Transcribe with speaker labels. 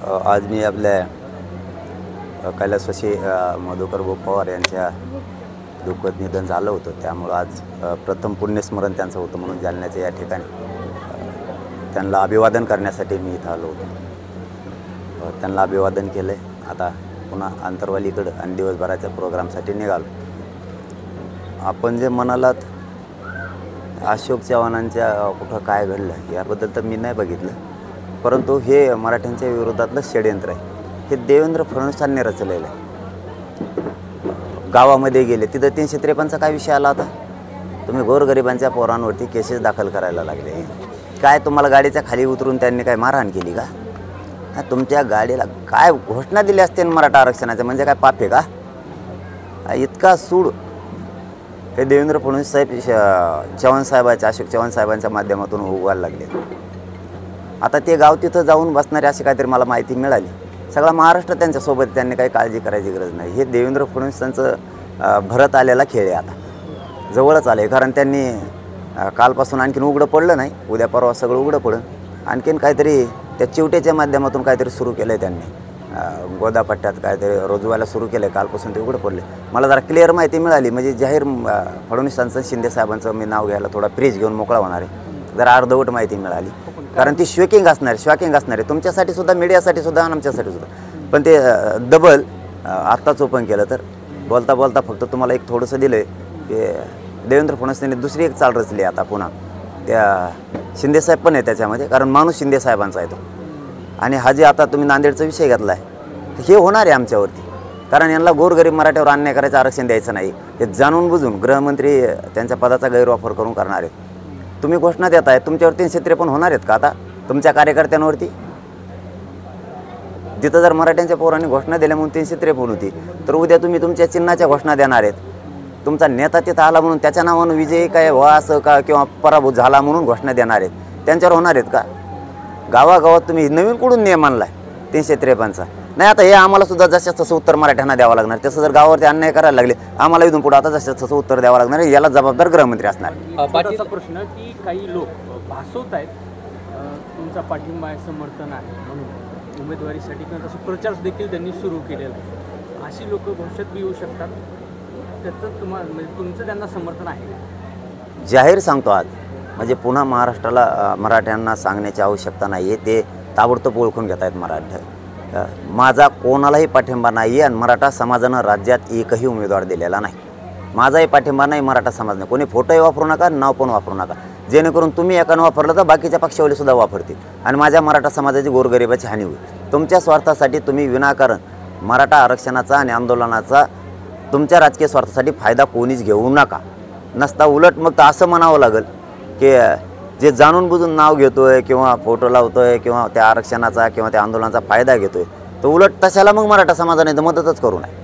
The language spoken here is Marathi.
Speaker 1: आज मी आपल्या कैलासवासी मधुकर भाऊ पवार यांच्या दुःखद निधन झालं होतं, त्यामुळं आज प्रथम पुण्यस्मरण त्यांचं होतं म्हणून जालन्याच्या या ठिकाणी त्यांना अभिवादन करण्यासाठी मी इथं आलो होतो। त्यांना अभिवादन केलं। आता पुन्हा आंतरवालीकडं आणि दिवसभराच्या प्रोग्रामसाठी निघालो। आपण जे म्हणालात अशोक चव्हाणांच्या कुठं काय घडलं याबद्दल तर मी नाही बघितलं, परंतु हे मराठ्यांच्या विरोधातलं षडयंत्र आहे। हे देवेंद्र फडणवीसांनी रचलेलं आहे। गावामध्ये गेले तिथं 353चा काय विषय आला होता? तुम्ही गोरगरिबांच्या पोरांवरती केसेस दाखल करायला लागले। काय तुम्हाला गाडीच्या खाली उतरून त्यांनी काय मारहाण केली का? तुमच्या गाडीला काय घोषणा दिली असते मराठा आरक्षणाच्या, म्हणजे काय पाप आहे का? इतका सूड हे देवेंद्र फडणवीस साहेब चव्हाण साहेबांच्या अशोक चव्हाण साहेबांच्या माध्यमातून उगवायला लागले। आता ते गाव तिथं जाऊन बसणारे अशी काहीतरी मला माहिती मिळाली। सगळा महाराष्ट्र त्यांच्यासोबत, त्यांनी काही काळजी करायची गरज नाही। हे देवेंद्र फडणवीसांचं भरत आलेला खेळ आहे, आता जवळच आले। कारण त्यांनी कालपासून आणखीन उघडं पडलं नाही, उद्या परवा सगळं उघडं पडलं। आणखीन काहीतरी त्या चिवटेच्या माध्यमातून काहीतरी सुरू केलं आहे त्यांनी, गोदापट्ट्यात काहीतरी रोजवायला सुरू केलं आहे, कालपासून ते उघडं पडले। मला जरा क्लिअर माहिती मिळाली, म्हणजे जाहीर फडणवीसांचं शिंदे साहेबांचं मी नाव घ्यायला थोडा प्रेज घेऊन मोकळा होणार आहे। जरा अर्धवट माहिती मिळाली, कारण ती शॉकिंग असणार आहे तुमच्यासाठी सुद्धा, मीडियासाठी सुद्धा आणि आमच्यासाठी सुद्धा। पण ते डबल आत्ताच ओपन केलं तर बोलता बोलता फक्त तुम्हाला एक थोडंसं दिलं आहे की देवेंद्र फडणवीसांनी दुसरी एक चाल रचली आता पुन्हा। त्या शिंदेसाहेब पण आहे त्याच्यामध्ये, कारण माणूस शिंदे साहेबांचा आहे तो। आणि हा जे आता तुम्ही नांदेडचा विषय घेतला आहे हे होणार आहे आमच्यावरती, कारण यांना गोरगरीब मराठ्यावर अन्याय करायचं, आरक्षण द्यायचं नाही हे जाणून बुजून गृहमंत्री त्यांच्या पदाचा गैरवापर करून करणार आहेत। तुम्ही घोषणा देत आहे, तुमच्यावर 353 होणार आहेत का आता तुमच्या कार्यकर्त्यांवरती? जिथं जर मराठ्यांच्या पोरांनी घोषणा दिल्या म्हणून 353 होती, तर उद्या तुम्ही तुमच्या चिन्हाच्या घोषणा देणार आहेत। तुमचा नेता तिथं आला म्हणून त्याच्या नावानं विजयी काय व्हा असं का किंवा पराभूत झाला म्हणून घोषणा देणार आहेत, त्यांच्यावर होणार आहेत का? गावागावात तुम्ही नवीन कुठून नियम आणला आहे 353चा? नाही, आता हे आम्हाला सुद्धा जसं तसं उत्तर मराठ्यांना द्यावं लागणार। तसं जर गावावरती अन्याय करायला लागले आम्हाला इथून पुढे आता जसं तसं उत्तर द्यावं लागणार, याला जबाबदार गृहमंत्री असणार।
Speaker 2: पाठीचा प्रश्न की काही लोक भासवत आहेत तुमचा पाठिंबा आहे, समर्थन आहे म्हणून उमेदवारीसाठी, किंवा तसे प्रचार देखील त्यांनी सुरू केलेला आहे। अशी लोक भविष्यात येऊ शकतात, त्याचं तुम्हाला म्हणजे तुमचं त्यांना समर्थन आहे का?
Speaker 1: जाहीर सांगतो आज, म्हणजे पुन्हा महाराष्ट्राला मराठ्यांना सांगण्याची आवश्यकता नाही आहे, ते ताबडतोब ओळखून घेत आहेत मराठा। माझा कोणालाही पाठिंबा नाही आहे आणि मराठा समाजानं राज्यात एकही उमेदवार दिलेला नाही। माझाही पाठिंबा नाही, मराठा समाजाने। कोणी फोटोही वापरू नका, नाव पण वापरू नका, जेणेकरून तुम्ही एकानं वापरलं तर बाकीच्या पक्षावली सुद्धा वापरतील आणि माझ्या मराठा समाजाची गोरगरिबाची हानी होईल। तुमच्या स्वार्थासाठी तुम्ही विनाकारण मराठा आरक्षणाचा आणि आंदोलनाचा तुमच्या राजकीय स्वार्थासाठी फायदा कोणीच घेऊ नका। नसता उलट मग तर असं म्हणावं लागेल की जे जाणून बुजून नाव घेतोय किंवा फोटो लावतोय किंवा त्या आरक्षणाचा किंवा त्या आंदोलनाचा फायदा घेतोय, तो उलट तशाला मग मराठा समाजाने मदतच करू नये।